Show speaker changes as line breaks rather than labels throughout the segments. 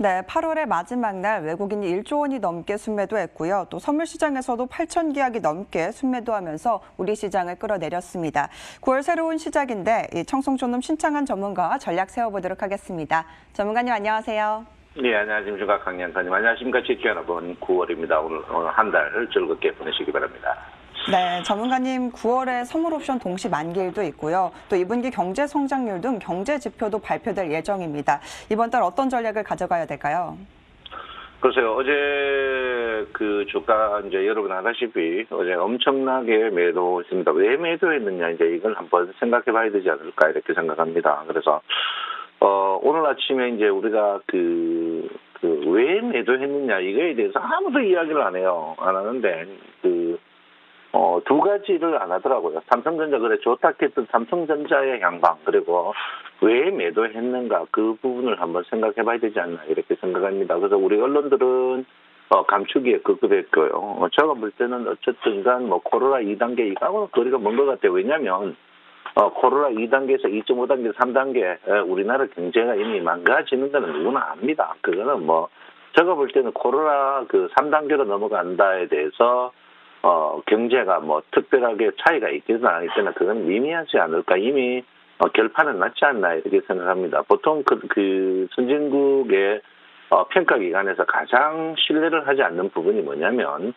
네, 8월의 마지막 날 외국인이 1조 원이 넘게 순매도했고요. 또 선물 시장에서도 8천 계약이 넘게 순매도하면서 우리 시장을 끌어내렸습니다. 9월 새로운 시작인데 청송촌놈 신창한 전문가와 전략 세워보도록 하겠습니다. 전문가님 안녕하세요.
네, 안녕하십니까. 강연사님. 안녕하십니까. 지켜 여러분. 9월입니다. 오늘 한 달 즐겁게 보내시기 바랍니다.
네, 전문가님 9월에 선물 옵션 동시 만기일도 있고요. 또 이분기 경제 성장률 등 경제 지표도 발표될 예정입니다. 이번 달 어떤 전략을 가져가야 될까요?
글쎄요, 어제 그 주가 이제 여러분 아다시피 어제 엄청나게 매도했습니다. 왜 매도했느냐 이제 이걸 한번 생각해 봐야 되지 않을까 이렇게 생각합니다. 그래서 오늘 아침에 이제 우리가 왜 매도했느냐 이거에 대해서 아무도 이야기를 안 해요. 안 하는데 두 가지를 안 하더라고요. 삼성전자 그래 좋다 했던 삼성전자의 향방 그리고 왜 매도했는가 그 부분을 한번 생각해 봐야 되지 않나 이렇게 생각합니다. 그래서 우리 언론들은 감추기에 급급했고요. 제가 볼 때는 어쨌든 간 코로나 2단계 이거하고는 거리가 먼 것 같아요. 왜냐하면 코로나 2단계에서 2.5단계, 3단계 우리나라 경제가 이미 망가지는 데는 누구나 압니다. 그거는 제가 볼 때는 코로나 3단계로 넘어간다에 대해서 경제가 특별하게 차이가 있기는 하기 때문에 그건 미미하지 않을까. 이미 결판은 났지 않나 이렇게 생각합니다. 보통 선진국의 평가기관에서 가장 신뢰를 하지 않는 부분이 뭐냐면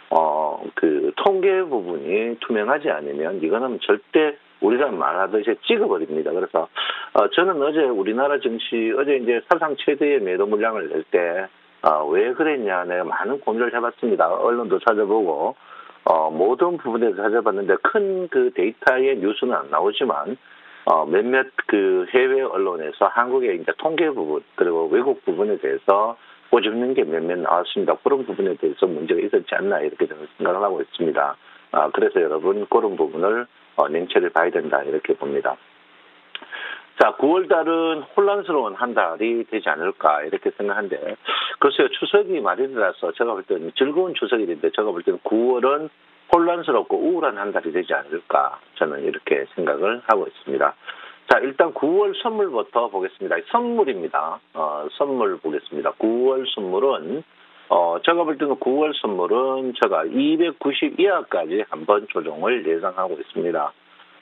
통계 부분이 투명하지 않으면 이거는 절대 우리가 말하듯이 찍어버립니다. 그래서 저는 어제 우리나라 증시 어제 이제 사상 최대의 매도 물량을 낼 때 왜 그랬냐 내가 많은 고민을 해봤습니다. 언론도 찾아보고 모든 부분에서 찾아봤는데 큰 데이터의 뉴스는 안 나오지만 몇몇 해외 언론에서 한국의 이제 통계 부분 그리고 외국 부분에 대해서 꼬집는 게 몇몇 나왔습니다. 그런 부분에 대해서 문제가 있었지 않나 이렇게 저는 생각을 하고 있습니다. 그래서 여러분 그런 부분을 냉철히 봐야 된다 이렇게 봅니다. 자, 9월 달은 혼란스러운 한 달이 되지 않을까 이렇게 생각하는데 글쎄요 추석이 말일이라서 제가 볼 때는 즐거운 추석일인데 제가 볼 때는 9월은 혼란스럽고 우울한 한 달이 되지 않을까 저는 이렇게 생각을 하고 있습니다. 자, 일단 9월 선물부터 보겠습니다. 선물입니다. 선물 보겠습니다. 9월 선물은 제가 볼 때는 9월 선물은 제가 290 이하까지 한번 조정을 예상하고 있습니다.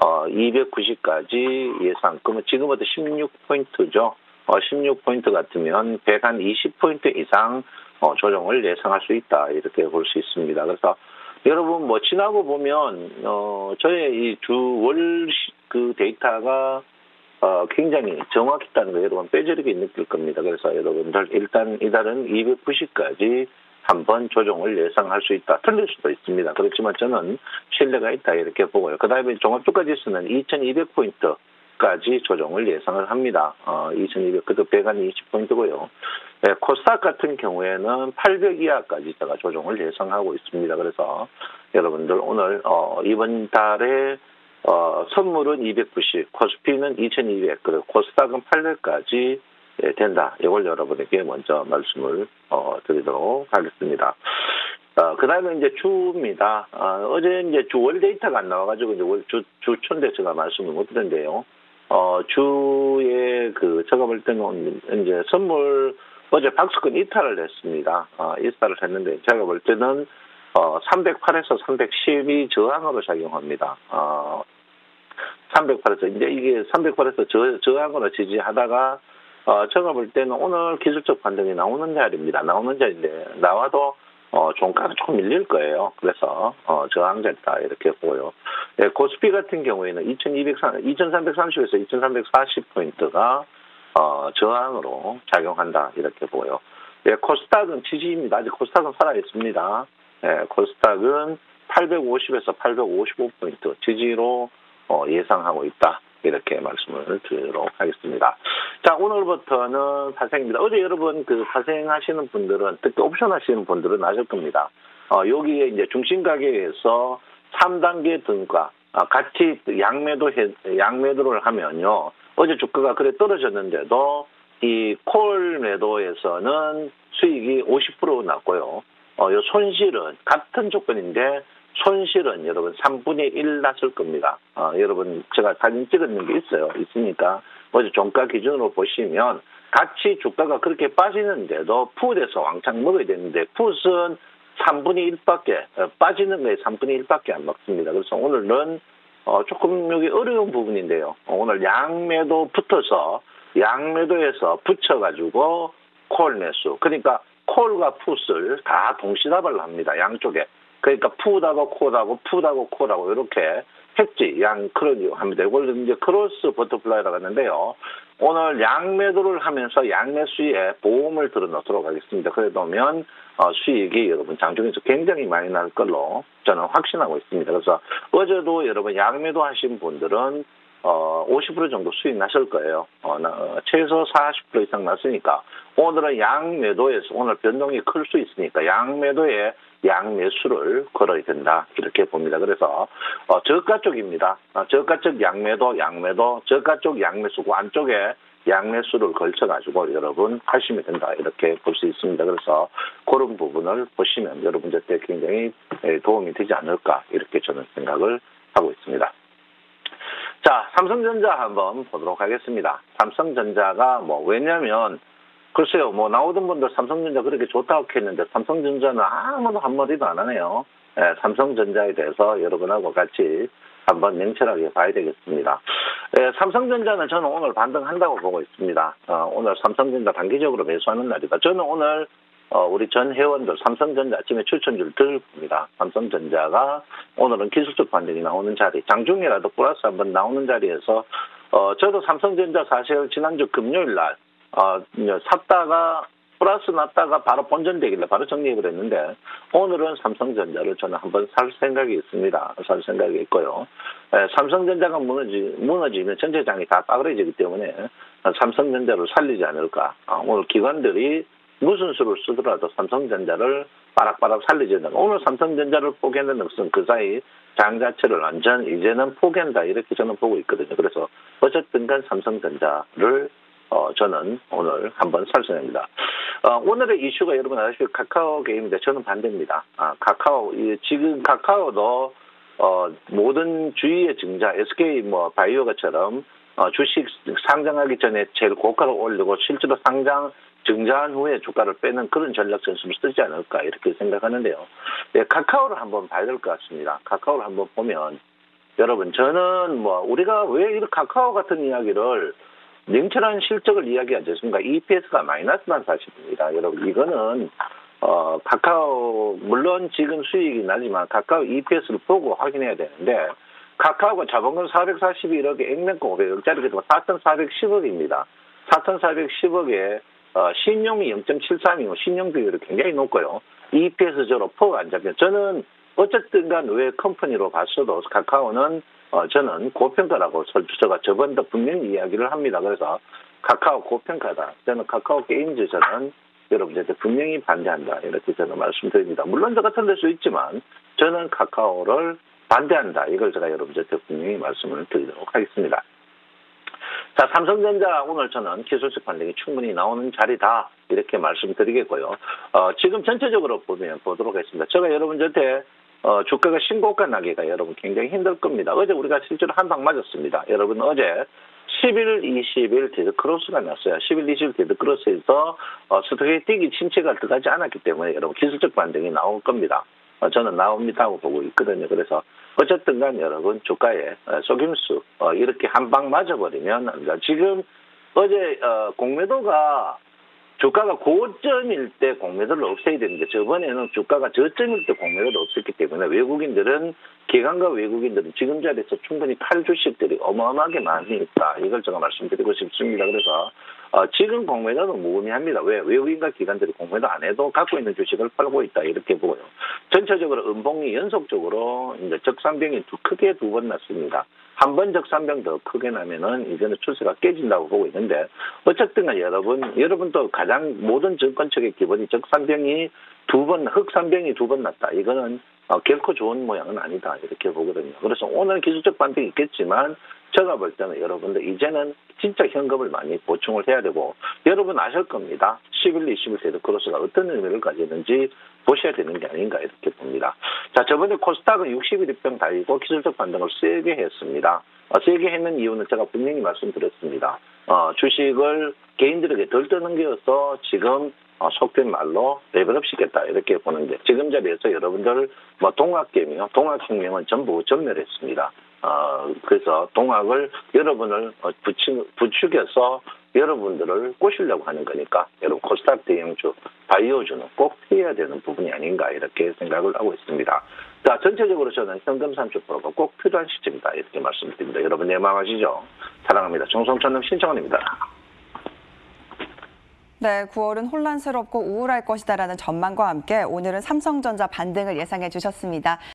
290까지 예상. 그러면 지금부터 16포인트죠. 16포인트 같으면 120포인트 이상 조정을 예상할 수 있다. 이렇게 볼 수 있습니다. 그래서 여러분 지나고 보면 저의 이 주월 데이터가 굉장히 정확했다는 거 여러분 뼈저리게 느낄 겁니다. 그래서 여러분들 일단 이달은 290까지 한번 조정을 예상할 수 있다. 틀릴 수도 있습니다. 그렇지만 저는 신뢰가 있다 이렇게 보고요. 그다음에 종합주가지수는 2200포인트까지 조정을 예상을 합니다. 2200 그도 120포인트고요. 네, 코스닥 같은 경우에는 800 이하까지 제가 조정을 예상하고 있습니다. 그래서 여러분들 오늘 이번 달에 선물은 290, 코스피는 2200, 그리고 코스닥은 800까지 된다. 이걸 여러분에게 먼저 말씀을 드리도록 하겠습니다. 그 다음에 이제 주입니다. 어제 이제 주월 데이터가 안 나와가지고 이제 주초인데 제가 말씀을 못 드렸는데요. 주에 제가 볼 때는 이제 선물 어제 박스권 이탈을 했습니다. 이탈을 했는데 제가 볼 때는 308에서 310이 저항으로 작용합니다. 308에서 이제 이게 308에서 저항으로 지지하다가 제가 볼 때는 오늘 기술적 반등이 나오는 자리입니다. 나오는 자리인데 나와도 종가가 조금 밀릴 거예요. 그래서 저항 자리다 이렇게 보고요. 네, 코스피 같은 경우에는 2330에서 2340포인트가 저항으로 작용한다 이렇게 보고요. 네, 코스닥은 지지입니다. 아직 코스닥은 살아있습니다. 네, 코스닥은 850에서 855포인트 지지로 예상하고 있다. 이렇게 말씀을 드리도록 하겠습니다. 자, 오늘부터는 파생입니다. 어제 여러분 파생하시는 분들은, 특히 옵션 하시는 분들은 아실 겁니다. 여기에 이제 중심 가격에서 3단계 등가, 같이 양매도를 하면요. 어제 주가가 그래 떨어졌는데도 이 콜 매도에서는 수익이 50% 났고요. 요 손실은 같은 조건인데 손실은 여러분 3분의 1 났을 겁니다. 여러분 제가 사진 찍었는 게 있으니까 어제 종가 기준으로 보시면 같이 주가가 그렇게 빠지는데도 풋에서 왕창 먹어야 되는데 풋은 3분의 1밖에 빠지는 거에 3분의 1밖에 안 먹습니다. 그래서 오늘은 조금 여기 어려운 부분인데요. 오늘 양매도 붙어서 양매도에서 붙여가지고 콜 매수. 그러니까 콜과 풋을 다 동시다발을 합니다. 양쪽에. 그러니까 풋하고 콜하고 풋하고 콜하고 이렇게 했지. 양 크로니 합니다. 이걸 이제 크로스 버터플라이라고 하는데요. 오늘 양매도를 하면서 양매수에 보험을 들어 놓도록 하겠습니다. 그래 놓으면 수익이 여러분 장중에서 굉장히 많이 날 걸로 저는 확신하고 있습니다. 그래서 어제도 여러분 양매도 하신 분들은 50% 정도 수익 나실 거예요. 최소 40% 이상 났으니까 오늘은 양매도에서 오늘 변동이 클 수 있으니까 양매도에 양매수를 걸어야 된다 이렇게 봅니다. 그래서 저가 쪽입니다. 저가 쪽 양매도, 저가 쪽 양매수고 안쪽에 양매수를 걸쳐가지고 여러분 하시면 된다 이렇게 볼 수 있습니다. 그래서 그런 부분을 보시면 여러분들께 굉장히 도움이 되지 않을까 이렇게 저는 생각을 하고 있습니다. 자, 삼성전자 한번 보도록 하겠습니다. 삼성전자가 왜냐면 글쎄요, 나오던 분들 삼성전자 그렇게 좋다고 했는데 삼성전자는 아무도 한마디도 안 하네요. 삼성전자에 대해서 여러분하고 같이 한번 냉철하게 봐야 되겠습니다. 삼성전자는 저는 오늘 반등한다고 보고 있습니다. 오늘 삼성전자 단기적으로 매수하는 날이다. 저는 오늘 우리 전 회원들 삼성전자 아침에 추천주를 드릴 겁니다. 삼성전자가 오늘은 기술적 반등이 나오는 자리, 장중이라도 플러스 한번 나오는 자리에서 저도 삼성전자 사실 지난주 금요일 날 샀다가 플러스 났다가 바로 본전되길래 바로 정리를 했는데 오늘은 삼성전자를 저는 한번 살 생각이 있습니다. 살 생각이 있고요. 삼성전자가 무너지면 전체장이 다 빠그러지기 때문에 삼성전자를 살리지 않을까. 오늘 기관들이 무슨 수를 쓰더라도 삼성전자를 빠락빠락 살리지 않는다. 오늘 삼성전자를 포기하는 것은 그 사이 장 자체를 완전 이제는 포기한다 이렇게 저는 보고 있거든요. 그래서 어쨌든 간 삼성전자를 저는 오늘 한번 살 생각입니다. 오늘의 이슈가 여러분 아시다시피 카카오 게임인데 저는 반대입니다. 지금 카카오도 모든 주위의 증자 SK 바이오가처럼 주식 상장하기 전에 제일 고가를 올리고 실제로 증자한 후에 주가를 빼는 그런 전략 전술을 쓰지 않을까 이렇게 생각하는데요. 카카오를 한번 봐야 될 것 같습니다. 카카오를 한번 보면 여러분 저는 우리가 왜 이렇게 카카오 같은 이야기를 냉철한 실적을 이야기하지 않습니까? EPS가 마이너스만 사실입니다. 여러분 이거는 카카오 물론 지금 수익이 나지만 카카오 EPS를 보고 확인해야 되는데 카카오가 자본금 441억에 액면가 500억짜리 4,410억입니다. 4,410억에 신용이 0.73이고 신용 비율이 굉장히 높고요. EPS적으로 포가 안 잡혀. 저는 어쨌든 간 왜 컴퍼니로 봤어도 카카오는 저는 고평가라고 제가 저번도 분명히 이야기를 합니다. 그래서 카카오 고평가다. 저는 카카오 게임즈 저는 여러분들한테 분명히 반대한다. 이렇게 저는 말씀드립니다. 물론 제가 틀릴 수 있지만 저는 카카오를 반대한다. 이걸 제가 여러분들한테 분명히 말씀을 드리도록 하겠습니다. 자, 삼성전자 오늘 저는 기술적 반등이 충분히 나오는 자리다. 이렇게 말씀드리겠고요. 지금 전체적으로 보도록 하겠습니다. 제가 여러분들한테 주가가 신고가 나기가 여러분 굉장히 힘들 겁니다. 어제 우리가 실제로 한 방 맞았습니다. 여러분 어제 10일, 20일 데드크로스가 났어요. 10일, 20일 데드크로스에서 스토리 뛰기 침체가 들어가지 않았기 때문에 여러분 기술적 반등이 나올 겁니다. 저는 나옵니다 하고 보고 있거든요. 그래서 어쨌든 간 여러분 주가에 속임수 이렇게 한 방 맞아버리면 지금 어제 공매도가 주가가 고점일 때 공매도를 없애야 되는데 저번에는 주가가 저점일 때 공매도를 없앴기 때문에 외국인들은 기관과 외국인들은 지금 자리에서 충분히 팔 주식들이 어마어마하게 많이 있다. 이걸 제가 말씀드리고 싶습니다. 그래서 지금 공매도는 무의미합니다. 왜? 외국인과 기관들이 공매도 안 해도 갖고 있는 주식을 팔고 있다. 이렇게 보고요. 전체적으로 음봉이 연속적으로 이제 적산병이 크게 두 번 났습니다. 한 번 적산병 더 크게 나면은 이제는 추세가 깨진다고 보고 있는데 어쨌든 여러분도 가장 모든 정권측의 기본이 적산병이 흑산병이 두 번 났다. 이거는 결코 좋은 모양은 아니다. 이렇게 보거든요. 그래서 오늘 기술적 반등이 있겠지만 제가 볼 때는 여러분들 이제는 진짜 현금을 많이 보충을 해야 되고 여러분 아실 겁니다. 10일, 20일 데드크로스가 어떤 의미를 가지는지 보셔야 되는 게 아닌가 이렇게 봅니다. 자, 저번에 코스닥은 61일병 달리고 기술적 반등을 세게 했습니다. 세게 했는 이유는 제가 분명히 말씀드렸습니다. 주식을 개인들에게 덜 뜨는 게여서 지금 속된 말로 레벨업 시켰다 이렇게 보는데 지금 자리에서 여러분들 뭐 동학개미요, 동학혁명은 전부 전멸했습니다. 그래서 동학을 여러분을 부추겨서 여러분들을 꼬시려고 하는 거니까 여러분 코스닥 대형주, 바이오주는 꼭 피해야 되는 부분이 아닌가 이렇게 생각을 하고 있습니다. 자, 전체적으로 저는 현금 30%가 꼭 필요한 시점이다 이렇게 말씀드립니다. 여러분 예망하시죠? 사랑합니다. 정성천님 신청원입니다.
네, 9월은 혼란스럽고 우울할 것이다라는 전망과 함께 오늘은 삼성전자 반등을 예상해 주셨습니다.